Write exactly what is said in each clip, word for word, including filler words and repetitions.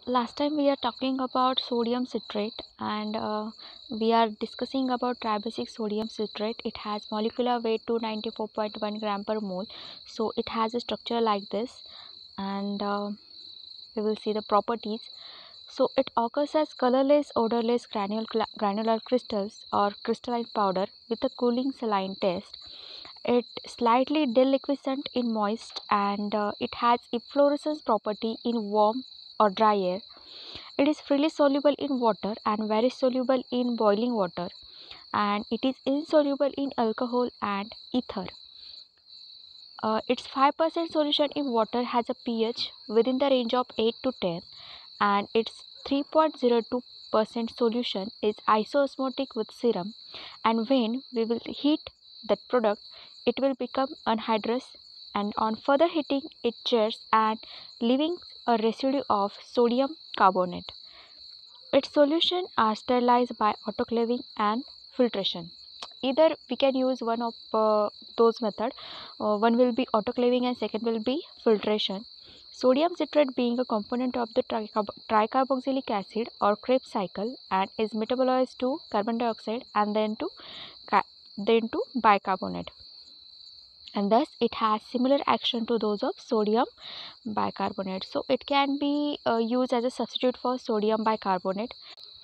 last time we are talking about sodium citrate, and uh, we are discussing about tribasic sodium citrate. It has molecular weight two hundred ninety-four point one gram per mole. So it has a structure like this, and uh, we will see the properties. So it occurs as colorless, odorless granule, granular crystals or crystalline powder with a cooling saline taste. It slightly deliquescent in moist, and uh, it has efflorescence property in warm or dry air. It is freely soluble in water and very soluble in boiling water, and it is insoluble in alcohol and ether. Uh, its five percent solution in water has a pH within the range of eight to ten, and its three point zero two percent solution is isosmotic with serum, and when we will heat that product, it will become anhydrous, and on further heating it chars and leaving a residue of sodium carbonate. Its solution are sterilized by autoclaving and filtration. Either we can use one of uh, those method. Uh, one will be autoclaving and second will be filtration. Sodium citrate being a component of the tricarb tricarboxylic acid or Krebs cycle and is metabolized to carbon dioxide and then to then to bicarbonate, and thus it has similar action to those of sodium bicarbonate. So it can be uh, used as a substitute for sodium bicarbonate.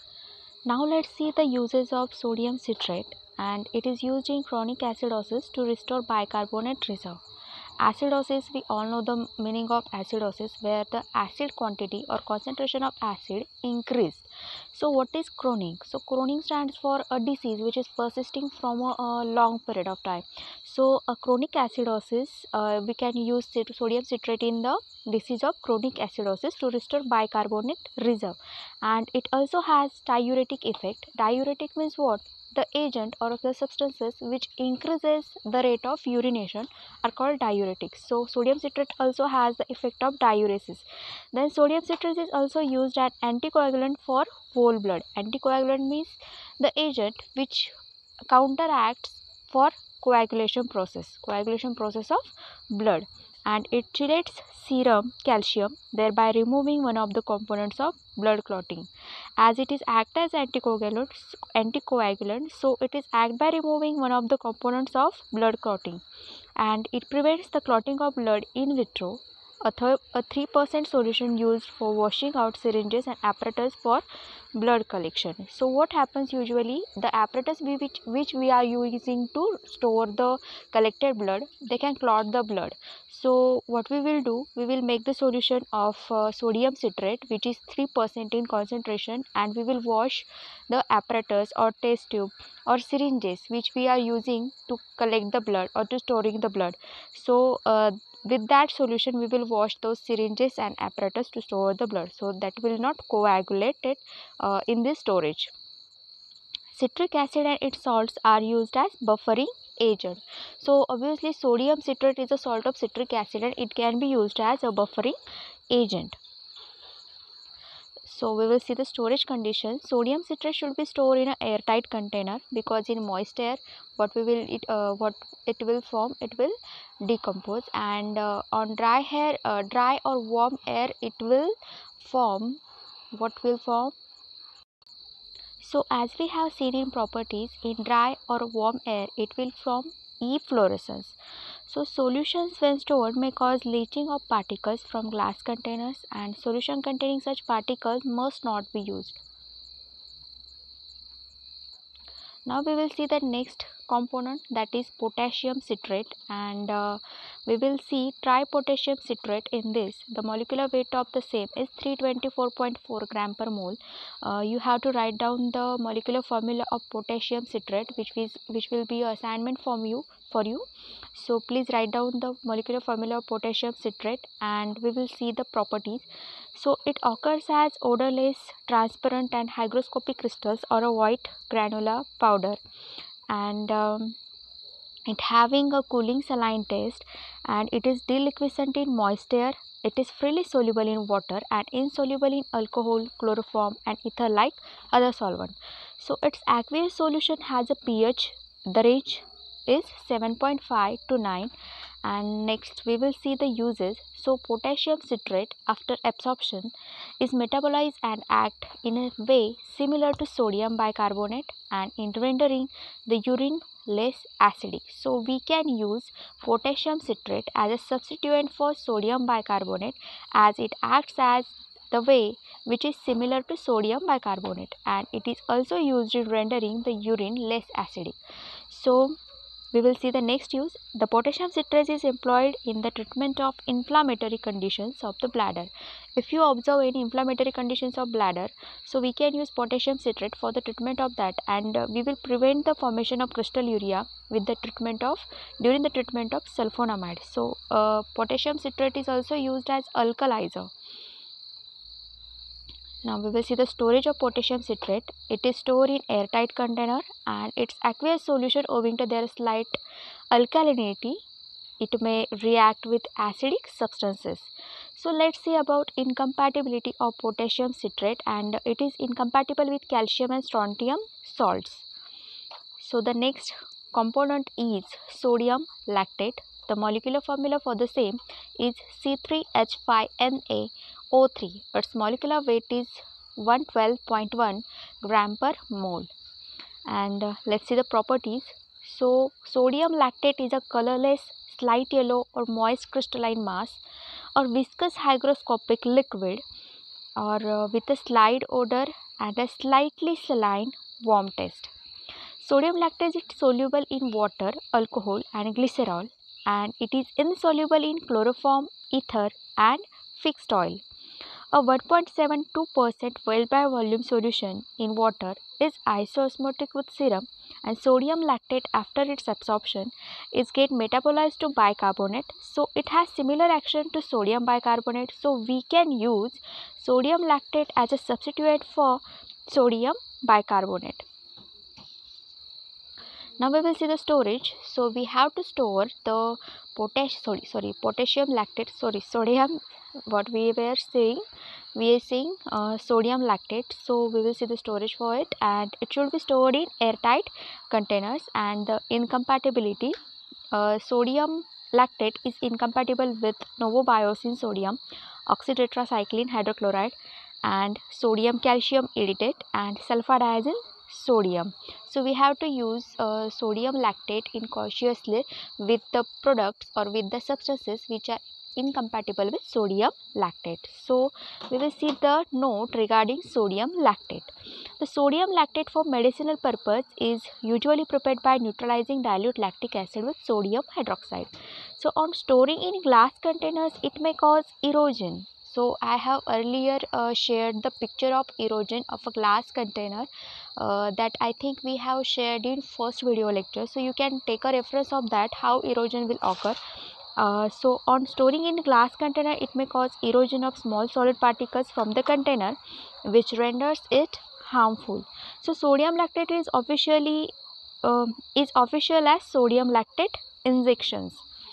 Now let's see the uses of sodium citrate, and it is used in chronic acidosis to restore bicarbonate reserve. Acidosis, we all know the meaning of acidosis, where the acid quantity or concentration of acid increased. So what is chronic? So chronic stands for a disease which is persisting from a, a long period of time. So a chronic acidosis, uh, we can use sodium citrate in the disease of chronic acidosis to restore bicarbonate reserve, and it also has diuretic effect. Diuretic means what? The agent or the substances which increases the rate of urination are called diuretics. So sodium citrate also has the effect of diuresis. Then sodium citrate is also used as anticoagulant for whole blood. Anticoagulant means the agent which counteracts for coagulation process, coagulation process of blood, and it chelates serum calcium, thereby removing one of the components of blood clotting. As it is act as anticoagulant, anticoagulant, so it is act by removing one of the components of blood clotting, and it prevents the clotting of blood in vitro. A, th a three percent solution used for washing out syringes and apparatus for blood collection. So what happens usually, the apparatus we, which, which we are using to store the collected blood, they can clot the blood. So what we will do, we will make the solution of uh, sodium citrate which is three percent in concentration, and we will wash the apparatus or test tube or syringes which we are using to collect the blood or to storing the blood. So uh, with that solution we will wash those syringes and apparatus to store the blood, so that will not coagulate it uh, in this storage. Citric acid and its salts are used as buffering agent. So obviously sodium citrate is a salt of citric acid and it can be used as a buffering agent. So we will see the storage conditions. Sodium citrate should be stored in an airtight container, because in moist air what we will it uh, what it will form, it will decompose, and uh, on dry air uh, dry or warm air it will form what will form. So as we have seen in properties, in dry or warm air it will form efflorescence. So solutions when stored may cause leaching of particles from glass containers, and solution containing such particles must not be used. Now we will see the next component, that is potassium citrate, and uh, we will see tripotassium citrate. In this, the molecular weight of the same is three hundred twenty-four point four gram per mole. Uh, you have to write down the molecular formula of potassium citrate, which is which will be an assignment from you for you. So please write down the molecular formula of potassium citrate, and we will see the properties. So it occurs as odorless, transparent and hygroscopic crystals or a white granular powder, and um, it having a cooling saline taste, and it is deliquescent in moist air. It is freely soluble in water and insoluble in alcohol, chloroform and ether like other solvent. So its aqueous solution has a pH, the range is seven point five to nine, And next we will see the uses. So potassium citrate after absorption is metabolized and act in a way similar to sodium bicarbonate and in rendering the urine less acidic. So we can use potassium citrate as a substituent for sodium bicarbonate, as it acts as the way which is similar to sodium bicarbonate, and it is also used in rendering the urine less acidic. So we will see the next use. The potassium citrate is employed in the treatment of inflammatory conditions of the bladder. If you observe any inflammatory conditions of bladder, so we can use potassium citrate for the treatment of that, and uh, we will prevent the formation of crystalluria with the treatment of during the treatment of sulfonamide. So uh, potassium citrate is also used as alkalizer. Now we will see the storage of potassium citrate. It is stored in airtight container, and its aqueous solution, owing to their slight alkalinity, it may react with acidic substances. So let's see about incompatibility of potassium citrate, and it is incompatible with calcium and strontium salts. So the next component is sodium lactate. The molecular formula for the same is C three H five N A O three. Its molecular weight is one hundred twelve point one gram per mole. And uh, let's see the properties. So sodium lactate is a colorless, slight yellow or moist crystalline mass or viscous hygroscopic liquid, or uh, with a slight odor and a slightly saline warm taste. Sodium lactate is soluble in water, alcohol and glycerol, and it is insoluble in chloroform, ether and fixed oil. A one point seven two percent well by volume solution in water is isoosmotic with serum, and sodium lactate after its absorption is get metabolized to bicarbonate. So it has similar action to sodium bicarbonate. So we can use sodium lactate as a substitute for sodium bicarbonate. Now we will see the storage. So we have to store the potash sorry sorry potassium lactate sorry sodium what we were saying we are saying uh, sodium lactate. So we will see the storage for it, and it should be stored in airtight containers. And the incompatibility, uh, sodium lactate is incompatible with novobiosine sodium, oxytetracycline hydrochloride, and sodium calcium editate, and sulfadiazine sodium. So we have to use uh, sodium lactate incautiously with the products or with the substances which are incompatible with sodium lactate. So we will see the note regarding sodium lactate. The sodium lactate for medicinal purpose is usually prepared by neutralizing dilute lactic acid with sodium hydroxide. So on storing in glass containers, it may cause erosion. So I have earlier uh, shared the picture of erosion of a glass container uh, that I think we have shared in first video lecture. So you can take a reference of that, how erosion will occur. Uh, so on storing in glass container, it may cause erosion of small solid particles from the container, which renders it harmful. So sodium lactate is officially uh, is official as sodium lactate injections.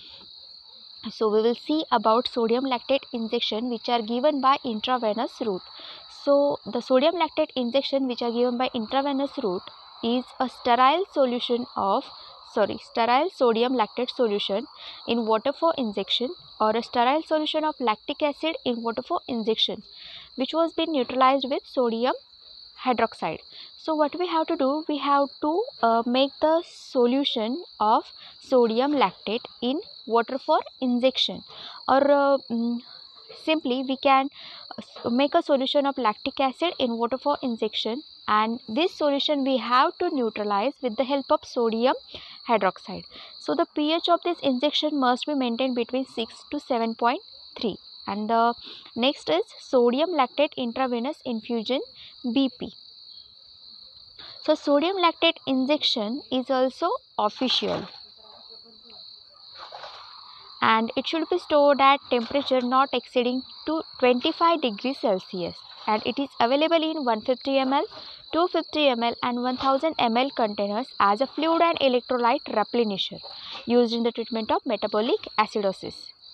So we will see about sodium lactate injection which are given by intravenous route. So the sodium lactate injection which are given by intravenous route is a sterile solution of sorry sterile sodium lactate solution in water for injection, or a sterile solution of lactic acid in water for injection, which was been neutralized with sodium hydroxide. So what we have to do, we have to uh, make the solution of sodium lactate in water for injection, or uh, mm, simply we can make a solution of lactic acid in water for injection, and this solution we have to neutralize with the help of sodium hydroxide. So the pH of this injection must be maintained between six to seven point three. And the next is sodium lactate intravenous infusion B P. So sodium lactate injection is also official, and it should be stored at temperature not exceeding to twenty-five degrees Celsius, and it is available in one hundred fifty milliliters, two hundred fifty milliliters and one thousand milliliters containers as a fluid and electrolyte replenisher used in the treatment of metabolic acidosis.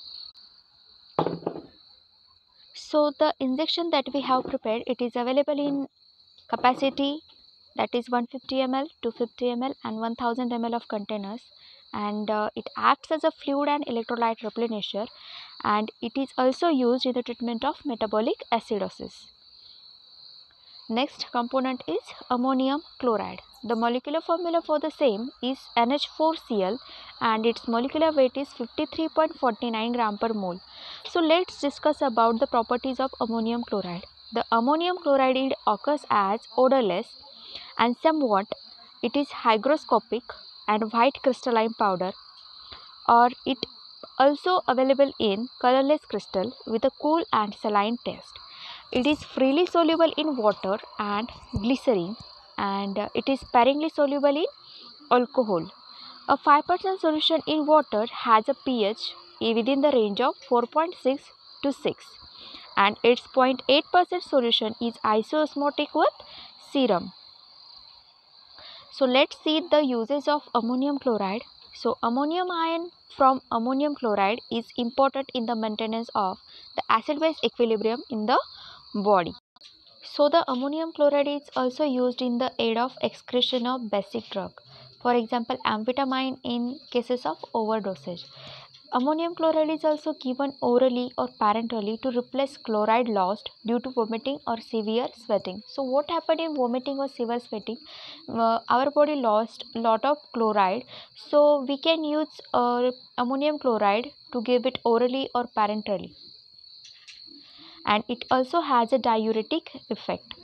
So the injection that we have prepared, it is available in capacity that is one hundred fifty milliliters, two hundred fifty milliliters and one thousand milliliters of containers, and uh, it acts as a fluid and electrolyte replenisher, and it is also used in the treatment of metabolic acidosis. Next component is ammonium chloride. The molecular formula for the same is N H four C l and its molecular weight is fifty-three point four nine gram per mole. So let's discuss about the properties of ammonium chloride. The ammonium chloride occurs as odorless and somewhat it is hygroscopic and white crystalline powder, or it also available in colorless crystal with a cool and saline taste. It is freely soluble in water and glycerine, and uh, it is sparingly soluble in alcohol. A five percent solution in water has a pH within the range of four point six to six, and its zero point eight percent solution is isosmotic with serum. So let's see the uses of ammonium chloride. So ammonium ion from ammonium chloride is important in the maintenance of the acid-base equilibrium in the body. So the ammonium chloride is also used in the aid of excretion of basic drug. For example, amphetamine in cases of overdosage. Ammonium chloride is also given orally or parenterally to replace chloride lost due to vomiting or severe sweating. So what happened in vomiting or severe sweating? Uh, our body lost lot of chloride, so we can use uh, ammonium chloride to give it orally or parenterally, and it also has a diuretic effect.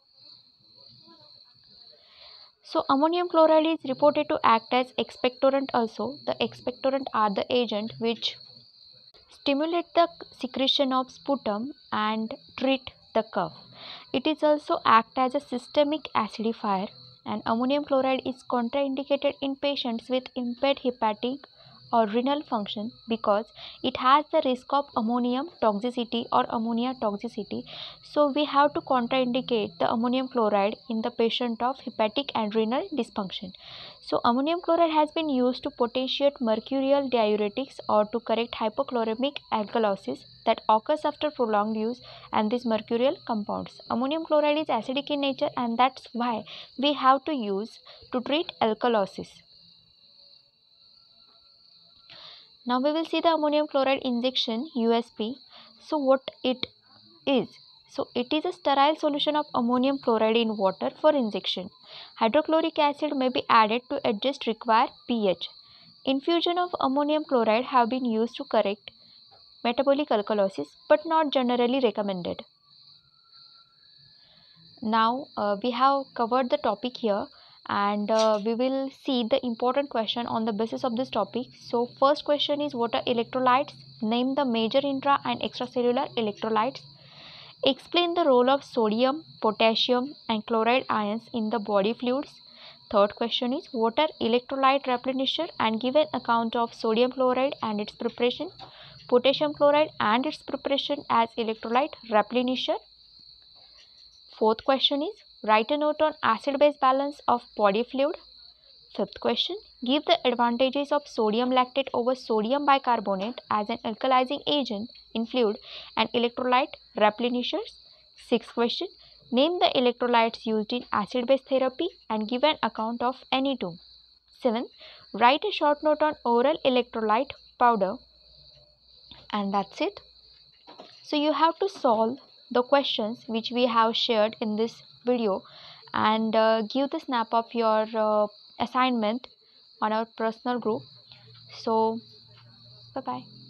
So ammonium chloride is reported to act as expectorant also. The expectorant are the agent which stimulate the secretion of sputum and treat the cough. It is also act as a systemic acidifier, and ammonium chloride is contraindicated in patients with impaired hepatic or renal function because it has the risk of ammonium toxicity or ammonia toxicity. So we have to contraindicate the ammonium chloride in the patient of hepatic and renal dysfunction. So ammonium chloride has been used to potentiate mercurial diuretics or to correct hypochloremic alkalosis that occurs after prolonged use and these mercurial compounds. Ammonium chloride is acidic in nature, and that's why we have to use to treat alkalosis. Now we will see the ammonium chloride injection U S P. So what it is? So it is a sterile solution of ammonium chloride in water for injection. Hydrochloric acid may be added to adjust required pH. Infusion of ammonium chloride have been used to correct metabolic alkalosis but not generally recommended. Now uh, we have covered the topic here, and uh, we will see the important question on the basis of this topic. So first question is, what are electrolytes? Name the major intra and extracellular electrolytes. Explain the role of sodium, potassium and chloride ions in the body fluids. Third question is, what are electrolyte replenisher, and give an account of sodium chloride and its preparation, potassium chloride and its preparation as electrolyte replenisher. Fourth question is, write a note on acid-base balance of body fluid. Fifth question, give the advantages of sodium lactate over sodium bicarbonate as an alkalizing agent in fluid and electrolyte replenishers. Sixth question, name the electrolytes used in acid-base therapy and give an account of any two. Seventh, write a short note on oral electrolyte powder. And that's it. So you have to solve the questions which we have shared in this video and uh, give the snap of your uh, assignment on our personal group. So bye bye.